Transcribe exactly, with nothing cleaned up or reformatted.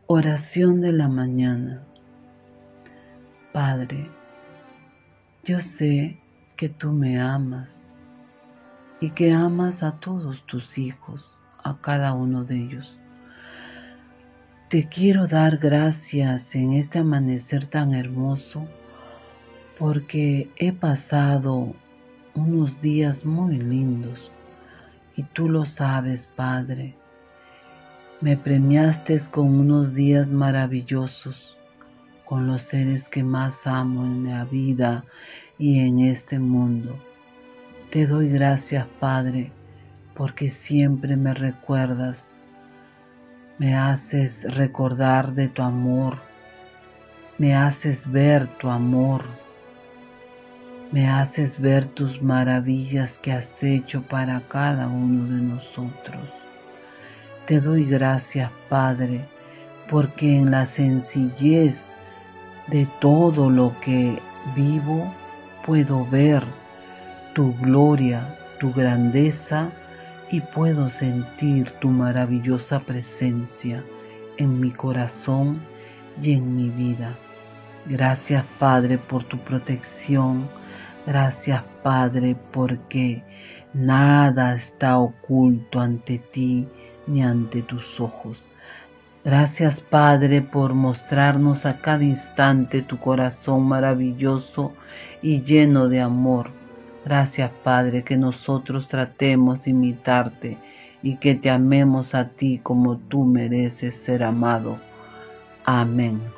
Oración de la mañana. Padre, yo sé que tú me amas y que amas a todos tus hijos, a cada uno de ellos. Te quiero dar gracias en este amanecer tan hermoso porque he pasado unos días muy lindos y tú lo sabes, Padre. Me premiaste con unos días maravillosos, con los seres que más amo en la vida y en este mundo. Te doy gracias, Padre, porque siempre me recuerdas, me haces recordar de tu amor, me haces ver tu amor, me haces ver tus maravillas que has hecho para cada uno de nosotros. Te doy gracias, Padre, porque en la sencillez de todo lo que vivo puedo ver tu gloria, tu grandeza y puedo sentir tu maravillosa presencia en mi corazón y en mi vida. Gracias, Padre, por tu protección. Gracias, Padre, porque nada está oculto ante ti ni ante tus ojos. Gracias, Padre, por mostrarnos a cada instante tu corazón maravilloso y lleno de amor. Gracias, Padre, que nosotros tratemos de imitarte y que te amemos a ti como tú mereces ser amado. Amén.